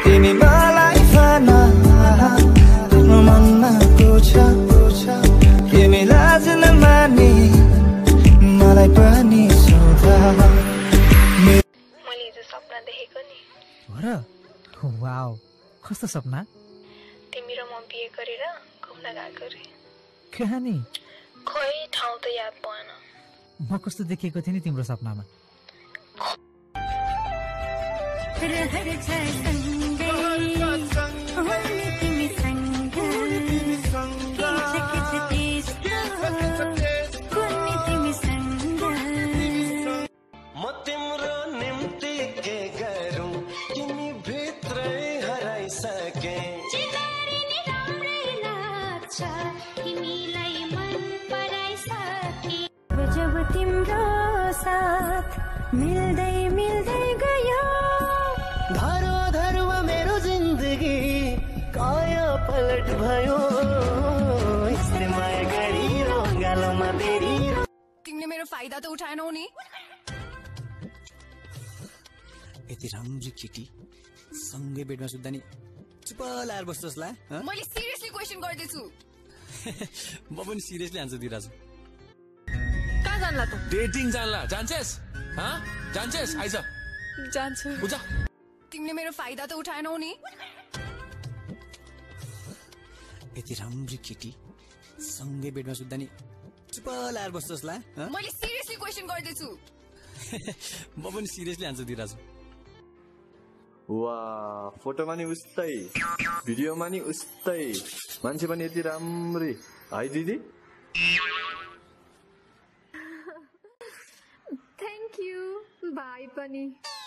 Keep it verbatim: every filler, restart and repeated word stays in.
तिमी मलाई भन मनमा पूछ तिमी लाज नमाने मलाई पनि सोध मैले हिजो सपना देखेको नि हो र वाउ कस्तो सपना तिमी र म बिहे गरेर घुम्न गएको रे कहानी खोइ ठाउँ त याद भएन म कस्तो देखेको थिएँ नि तिम्रो सपनामा जब तिम्रो साथ मिल्दै मिल्दै गयो धरो धरुवा मेरो जिन्दगी काया पलट भयो माया गरी रङ्गालोमा बेरी तिमीले मेरो फाइदा त उठाएनौ नि यति राम्रो केटी सँगै बेडमा सुत्दा नि चुप लाएर बस्छस् ला मैले सिरियसली क्वेशन गर्दैछु म पनि सिरियसली आन्सर दिइरहेछु कहाँ जानला त डेटिङ जानला जान्छेस हाँ जान्छेस आइज जान्छु बुझा तिमीले मेरो फाइदा त उठाएनौ नि यति राम्रो केटी सँगै बेडमा सुत्दा नि चुप लाएर बस्छस् ला मैले सिरियसली क्वेशन गर्दैछु म पनि सिरियसली आन्सर दिइरहेछु वाह फोटोमा नि उस्तै भिडियोमा नि उस्तै मान्छे पनि यति राम्री है दिदी थ्याङ्क यू भाइ पनि